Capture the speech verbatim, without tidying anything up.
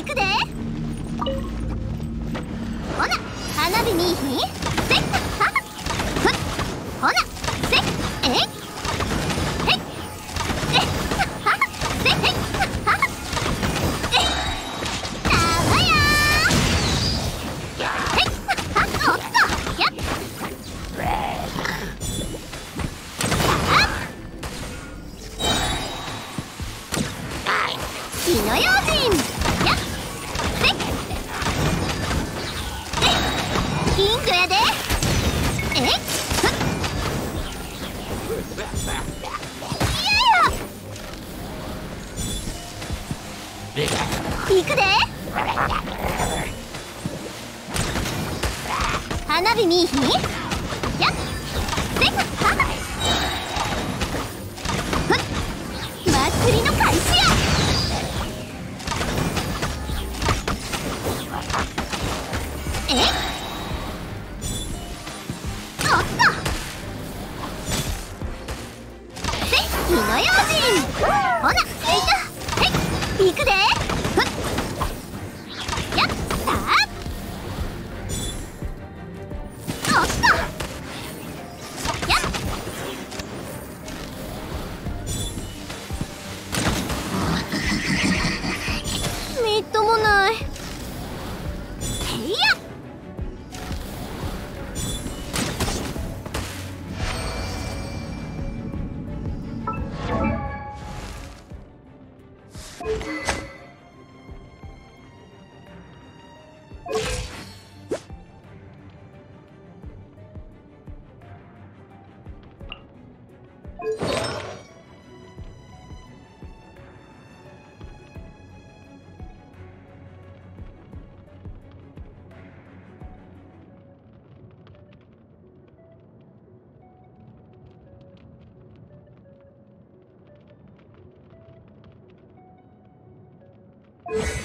くで。ほな花火見いひん。せっはふっほなせっえいへっえっはせっへっはえっなわやーへっはおっとやっ火の用心やっせっ金魚やでえいふっいやや行くで花火見いひんやっせっはふっ祭りの開始やえいおっとせっ火の用心ほなえいとへい行くでふっやっさあおっとやっみっともないへいやyou